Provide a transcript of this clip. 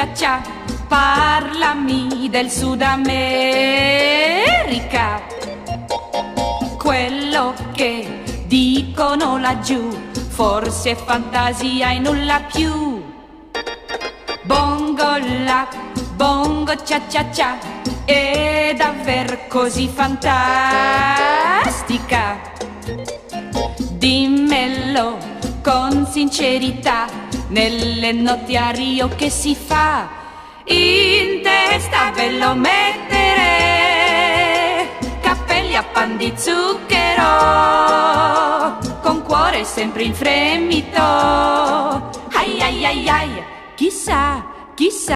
cia cia, parlami del Sud America. Quello che dicono laggiù forse è fantasia e nulla più. Bongo la, bongo cia cia cia, è davvero così fantastica? Dimmelo con sincerità, nelle notti a Rio che si fa? In testa bello mettere cappelli a pan di zucchero, con cuore sempre in fremito. Ai ai ai ai, chissà, chissà.